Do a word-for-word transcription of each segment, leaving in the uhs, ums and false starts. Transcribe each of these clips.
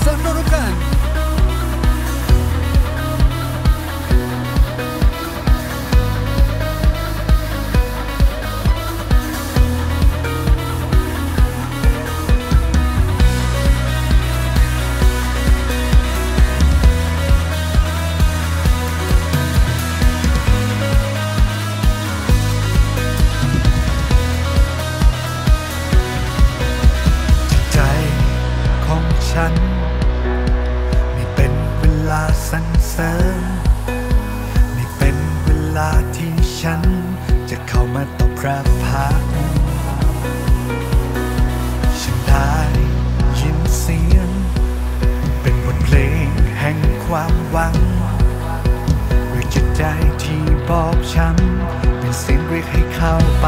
ริญพระองค์กันนี่เป็นเวลาสรรเสริญนี่เป็นเวลาที่ฉันจะเข้ามาต่อพระพักตร์ฉันได้ยินเสียงเป็นบทเพลงแห่งความหวังหรือจิตใจที่บอบช้ำเป็นเสียงเรียกให้เข้าไป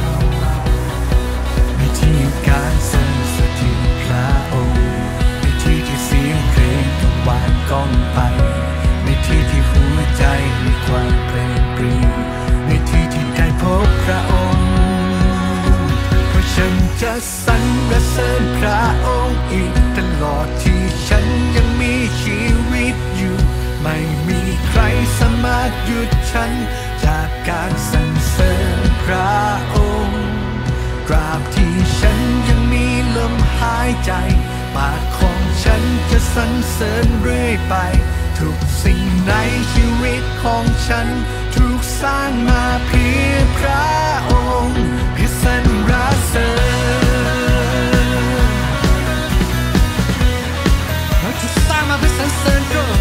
ในที่การทรงสถิตพระองค์ที่ที่เสียงเพลงกังวานก้องไปในที่ที่หัวใจมีความเปล่งปลั่งในที่ที่ได้พบพระองค์เพราะฉันจะสรรเสริญพระองค์อีกตลอดที่ฉันยังมีชีวิตอยู่ไม่มีใครสามารถหยุดฉันจากการสรรเสริญพระองค์ตราบที่ฉันยังมีลมหายใจปากของฉันจะสรรเสริญเรื่อยไปทุกสิ่งในชีวิตของฉันถูกสร้างมาเพื่อพระองค์เพื่อสรรเสริญเราถูกสร้างมาเพื่อสรรเสริญก็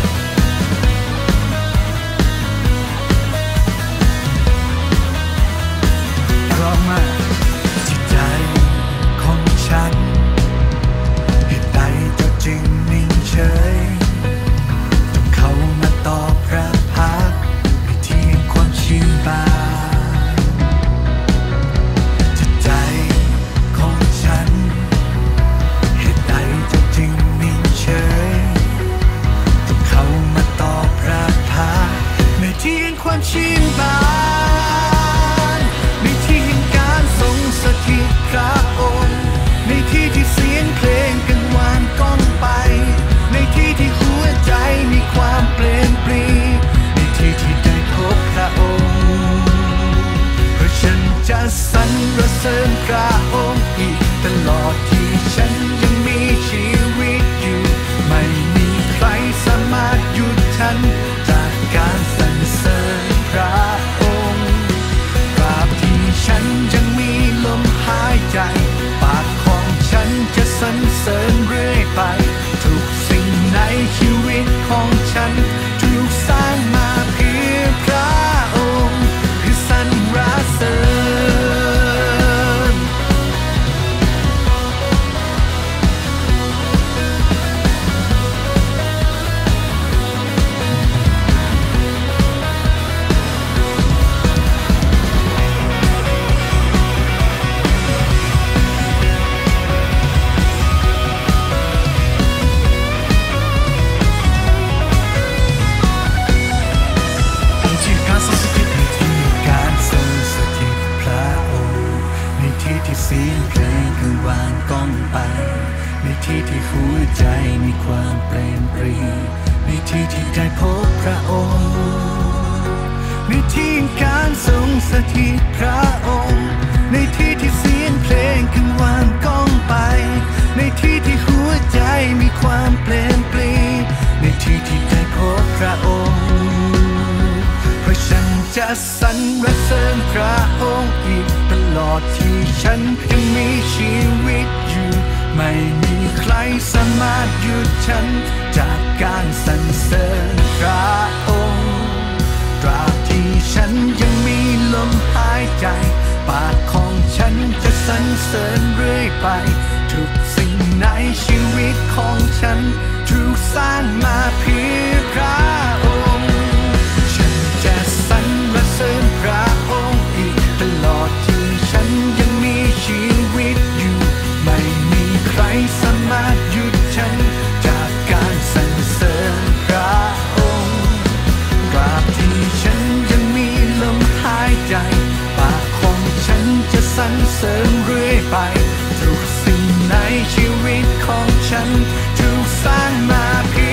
เพราะมาจิตใจของฉันจึงนิ่งเฉยต้องเข้ามาต่อพระพักตร์ในที่แห่งความชื่นบานจิตใจของฉันเหตุใดจะจึงนิ่งเฉยต้องเข้ามาต่อพระพักตร์ในที่แห่งความชื่นบานในที่แห่งการทรงสถิตพระองค์ในที่ที่เสียงเพลงกังวานก้องไปในที่ที่หัวใจมีความเปลี่ยนปลีในที่ที่ได้พบพระองค์เพราะฉันจะสรรเสริญพระองค์อีกตลอดที่ฉันยังมีชีวิตอยู่ไม่มีใครสามารถหยุดฉันจากการสรรเสริญพระองค์ตราบที่ฉันยังมีลมหายใจปากของฉันจะสรรเสริญเรื่อยไปทุกสิ่งในชีวิตของฉันถูกสร้างมาเพื่อพระองค์เพื่อสรรเสริญที่เสียงเพลงกังวานก้องไปในที่ที่หัวใจมีความเปล่งปลั่งในที่ที่ได้พบพระองค์ในที่การทรงสถิตพระองค์ในที่ที่เสียงเพลงกังวานก้องไปในที่ที่หัวใจมีความเปล่งปลั่งในที่ที่ได้พบพระองค์เพราะฉันจะสรรเสริญพระองค์อีกตลอดที่ฉันยังมีชีวิตอยู่ไม่มีใครสามารถหยุดฉันจากการสรรเสริญพระองค์ตราบที่ฉันยังมีลมหายใจปากของฉันจะสรรเสริญเรื่อยไปทุกสิ่งในชีวิตของฉันถูกสร้างมาเพื่อพระองค์ฉันจะสรรเสริญพระองค์อีกตลอดที่ฉันยังมีชีวิตอยู่ไม่มีใครสามารถหยุดฉันจากการสรรเสริญพระองค์ตราบที่ฉันยังมีลมหายใจปากของฉันจะสรรเสริญเรื่อยไปทุกสิ่งในชีวิตของฉันถูกสร้างมาเพื่อ